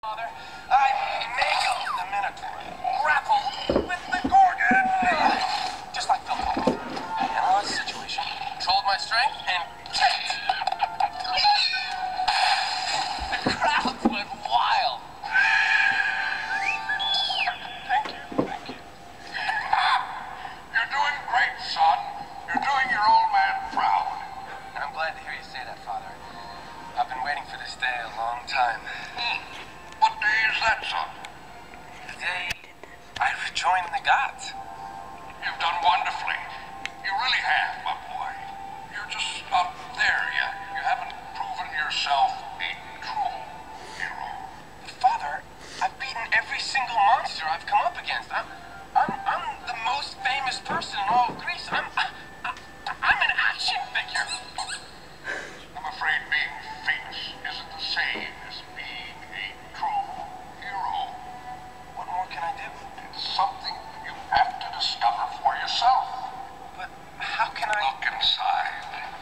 Father, I, Mako the Minotaur, grappled with the Gorgon. Just like Phil Coleman. Analyzed the situation, controlled my strength, and kicked. The crowds went wild. Thank you, thank you. You're doing great, son. You're doing your old man proud. I'm glad to hear you say that, Father. I've been waiting for this day a long time. What day is that, son? The day I rejoined the gods. You've done wonderfully. You really have, my boy. You're just not there yet. You haven't proven yourself a true hero. Father, I've beaten every single monster I've come up against. I'm the most famous person in all of Greece. I'm an action figure. I'm afraid being famous isn't the same as being a true hero. What more can I do? It's something you have to discover for yourself. But how can I... Look inside.